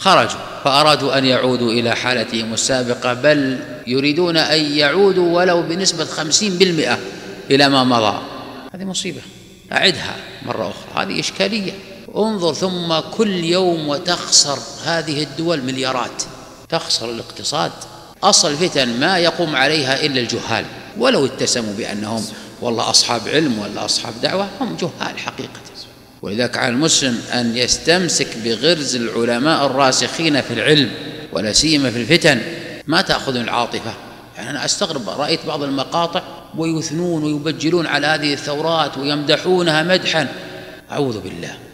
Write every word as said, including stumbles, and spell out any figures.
خرجوا فأرادوا أن يعودوا إلى حالتهم السابقة، بل يريدون أن يعودوا ولو بنسبة خمسين بالمئة إلى ما مضى. هذه مصيبة، أعدها مرة أخرى، هذه إشكالية. انظر، ثم كل يوم وتخسر هذه الدول مليارات، تخسر الاقتصاد. أصل فتن ما يقوم عليها إلا الجهال، ولو اتسموا بأنهم والله أصحاب علم ولا أصحاب دعوة، هم جهال حقيقة. ولذلك على المسلم أن يستمسك بغرز العلماء الراسخين في العلم، ولا سيما في الفتن، ما تأخذ العاطفة. يعني أنا أستغرب، رأيت بعض المقاطع ويثنون ويبجلون على هذه الثورات ويمدحونها مدحا، أعوذ بالله.